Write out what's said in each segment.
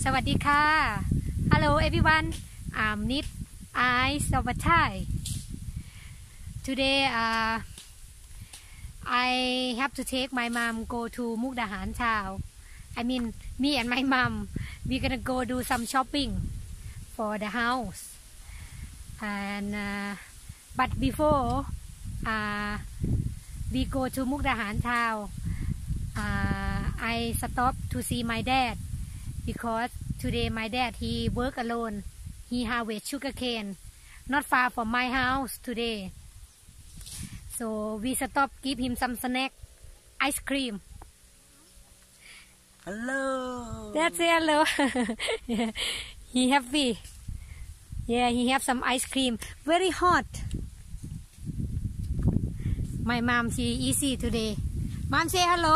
สวัสดีค่ะ Hello everyone. I'm Nit I Savatai. Today I have to take my mom go to Mukdahan town. I mean me and my mom we're gonna go do some shopping for the house. And but before we go to Mukdahan town, I stop to see my dad because today my dad he work alone. He harvest sugarcane not far from my house today. So we stop give him some snack, ice cream. Hello. That's it. Hello. He happy. Yeah, he have some ice cream. Very hot. My mom she easy today. Mom say hello.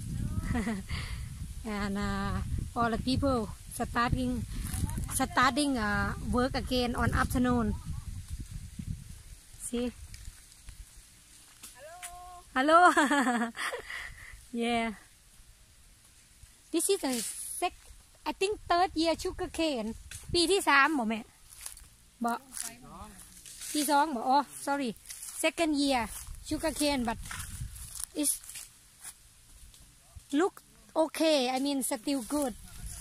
And all the people starting work again on afternoon. See. Hello. Yeah. This is the I think third year sugarcane. ปีที่3บ่แม่บ่ปี2บ่อ๋อ sorry second year sugarcane but it's look okay. I mean still good.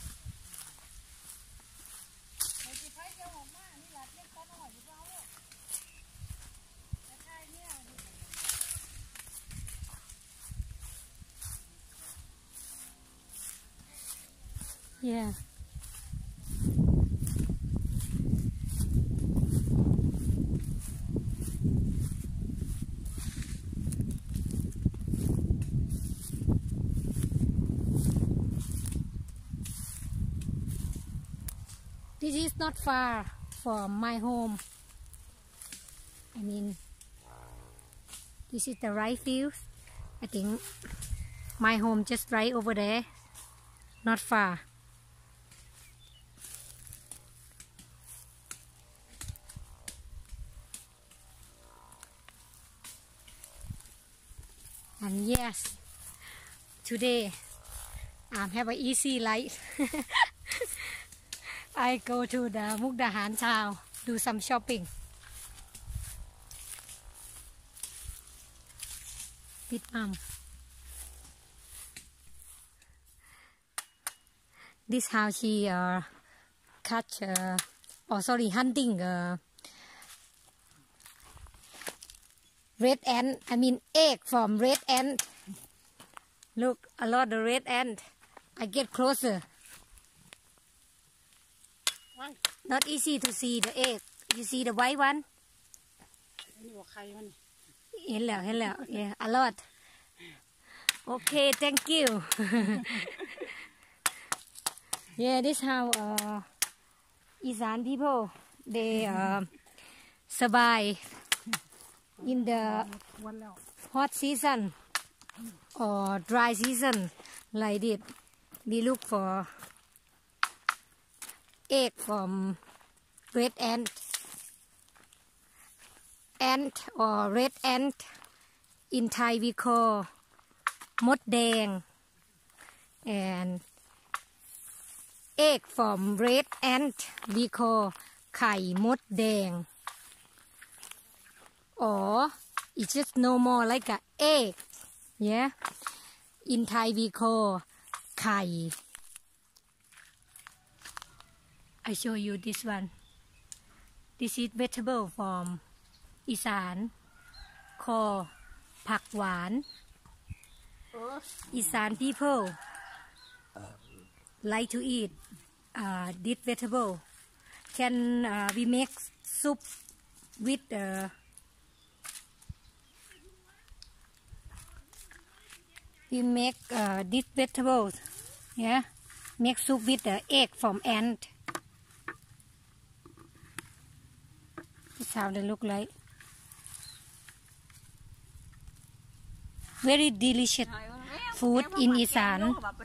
Yeah. This is not far from my home. I mean, this is the right field. I think my home just right over there, not far. And yes, today I have an easy life. I go to the Mukdahan town, do some shopping. With mom. This how she catch, hunting red ant. I mean egg from red ant. Look, a lot of red ant. I get closer. Not easy to see the egg. You see the white one? Hello. Yeah, a lot. Okay, thank you. Yeah, this how Isan people they survive in the hot season or dry season like this. We look for egg from red ant or red ant. In Thai we call มดแดง and egg from red ant we call ไข่มดแดง or it's just no more like a egg. Yeah, in Thai we call ไข่ I show you this one. This is vegetable from Isan called ผักหวาน Isan people like to eat this vegetable. Can we make soup with we make this vegetables? Yeah, make soup with the egg from ant. This how they look like. Very delicious food in Isan.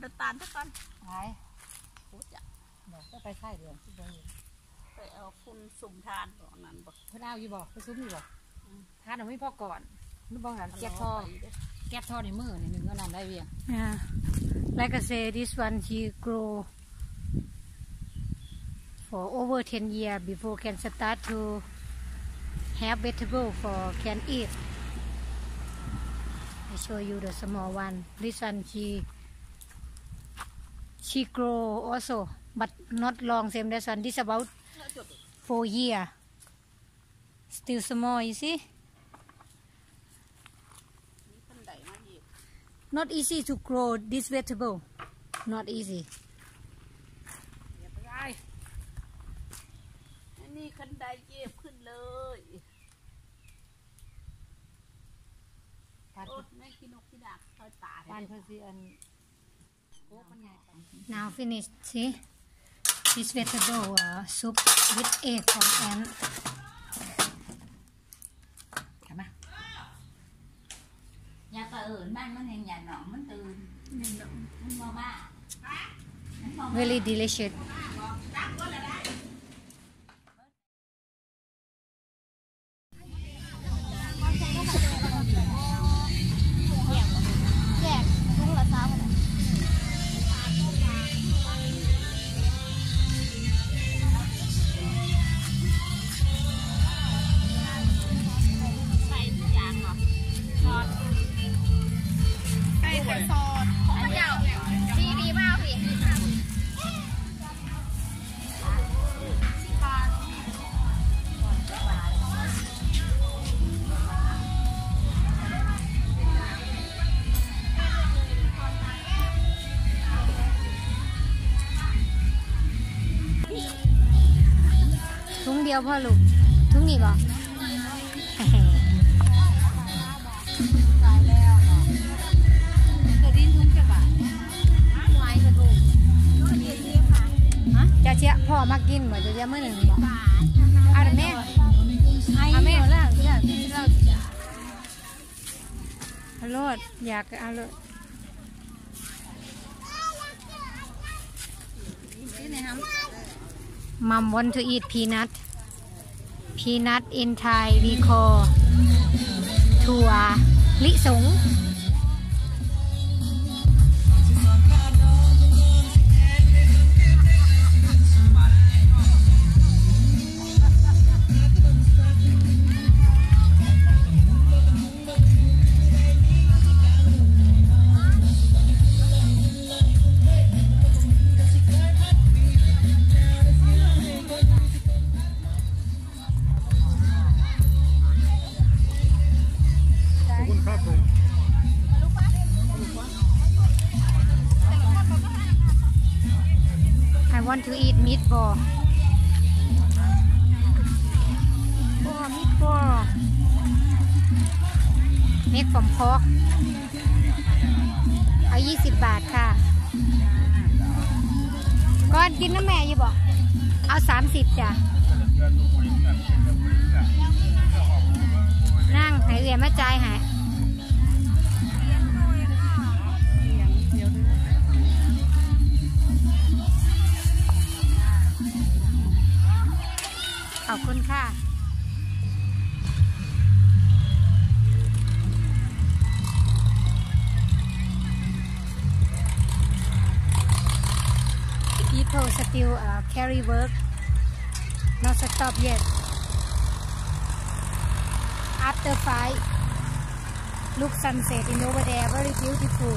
ไปใช่เดือนไปเอาคุณสุ่มทานก่อนนั้นบอกเพื่อนเอาอยู่บอกไปซุ้มอยู่บอกทานเอาไม่พอก่อนไม่บอกนั้นแก๊สท่อในมือในหนึ่งก็นำได้เวียงLike I say, this one he grow for over 10 years before can start to have vegetable for can eat. I show you the small one. This one she grow also, but not long same this one. This about 4 years. Still small, you see. Not easy to grow this vegetable. Not easy. อันนี้คันไดเก็บขึ้นเลยโอ้แม่กินนกกินดักคอยตาบ้านเพื่อนสิอัน Now finish. See this vegetable soup with egg from ant. ยาก็มันเห็นยาหนองมันตื่นมันมาบ้า Very delicious.ถุงเดียวพ่อลูกถุงนี้บ่จะเชี่ยพ่อมากินเหมือนจะเชี่ยเมื่อหนึ่งบ่เอาแม่เอาแม่แล้วเอาโลดอยากเอาโลดMom want to eat peanut. Peanut in Thai we call ถั่วลิสงI want to eat meatball. Oh, meatball. Make from pork. เอา20 บาทค่ะก่อนกินน้ำแม่อยู่บอกเอา30จ้ะนั่งให้เรียนมาจ่ายให้ขอบคุณค่ะ People still carry work not stop yet after 5 look sunset in over there very beautiful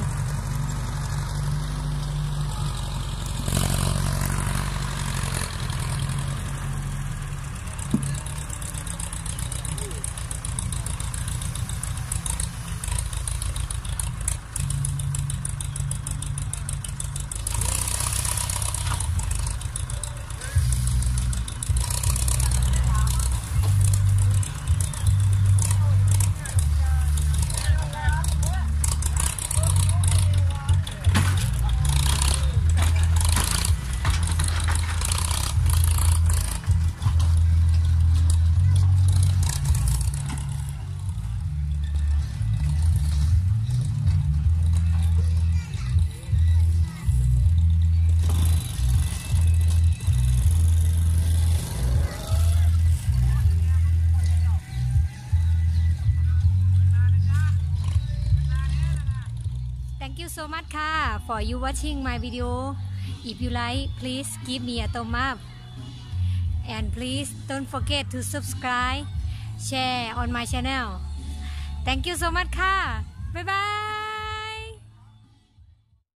Thank you so much ค่ะ for you watching my video if you like please give me a thumb up and please don't forget to subscribe share on my channel thank you so much ค่ะบ๊ายบาย